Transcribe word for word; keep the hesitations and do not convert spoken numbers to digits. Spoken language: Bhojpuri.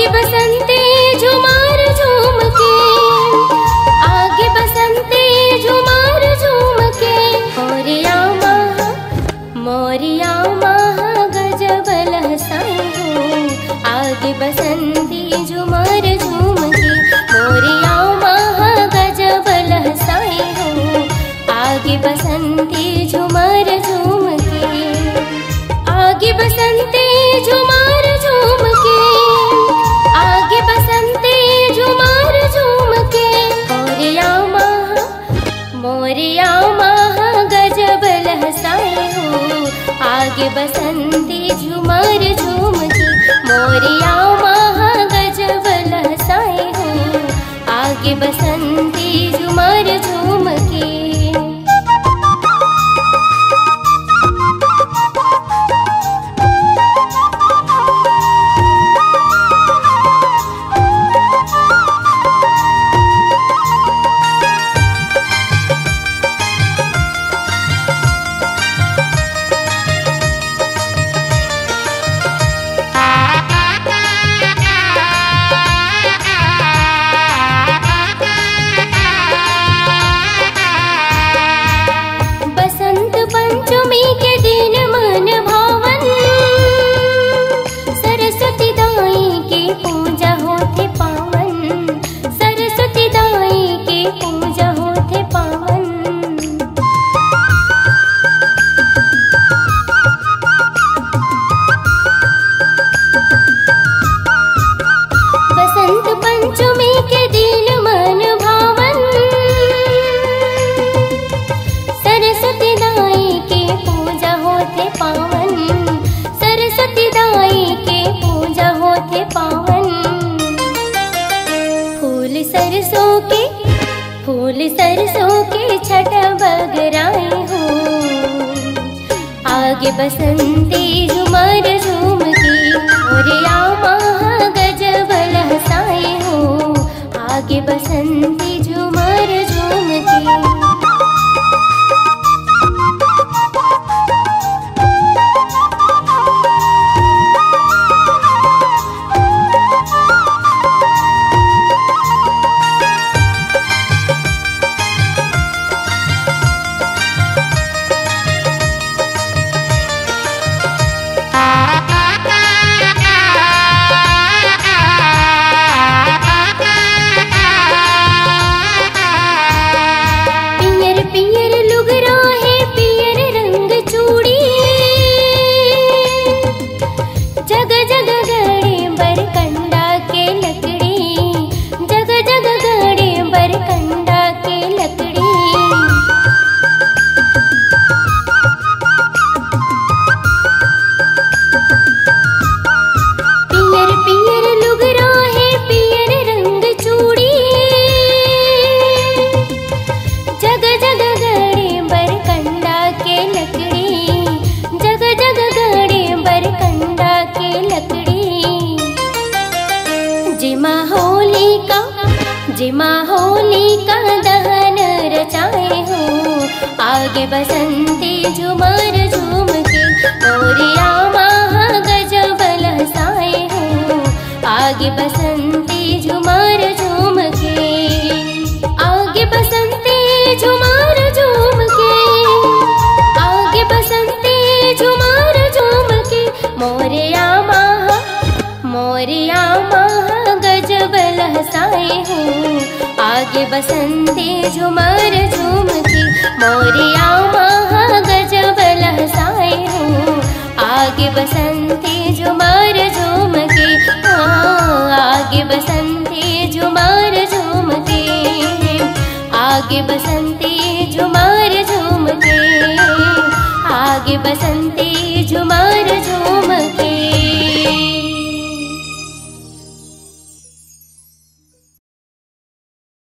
बसंते झुमार झूम के, आगे बसंते झुमार झूम के। मोरिया महा मोरिया महा गजब लहसाए हो, आगे बसंती झुमार झूम के। मोरिया महा गजब लहसाए हो, आगे बसंती झुमार झूम के। आगे बसंते झुमार झूम के, आगे बसंते झुमार झूम के। मोरिया महा मोरिया महा गजब लहसाए हो, आगे बसंती झुमार झूम के। मोरिया महा गजब लहसाए हो, आगे बसंती झुमार झूम के। फूल सरसों के छट बगराए हो, आगे बसंती झुमार झूम के। मोरिया महा गजब लहसाए हो, आगे बसंती झुमार झूम के। जिमा होली का दहन रचाए हो, आगे बसंती झुमार झूम के। मोरिया महा गजब लहसाए हो, आगे बसंती झुमार झूम के। आगे बसंती झुमार झूम के, आगे बसंती झुमार झूम के। मोरिया महा मोरिया महा गजब लहसाए हो, आगे बसंती झुमार झूम के। मोरिया महा गजब लहसाए हो, आगे बसंती झुमार झूम के। आगे बसंती झुमार झूम के, आगे बसंती झुमार झूम के, आगे बसंती झुमार